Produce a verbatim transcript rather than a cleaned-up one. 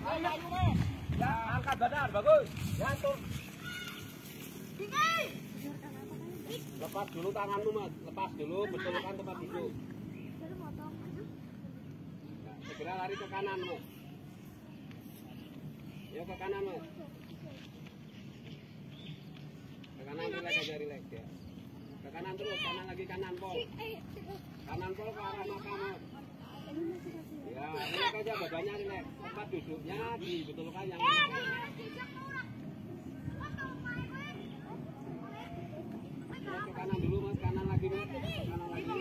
Ya, angkat badan, bagus. Ya, tur. Lepas dulu tanganmu, Mas. Lepas dulu, betulkan tempat duduk. Ya, segera lari ke kanan, Mas. Ya, ke kanan, Mas. Ke kanan, rileks aja, rileks ya. Ke kanan terus, kanan lagi, kanan pol. Kanan pol ke arah mata, Mas. Ya, rileks aja, badannya rileks. Tempat duduknya dibetulkan yang ke kanan dulu, Mas. Kanan lagi, Mas. Kanan lagi.